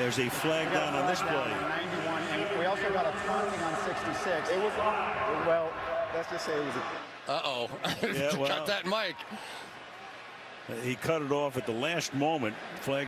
There's a flag down on this play. 91, and we also got a taunting on 66. It was, well, let's just say it was a... Uh-oh. Yeah, well, got that, Mike. He cut it off at the last moment. Flag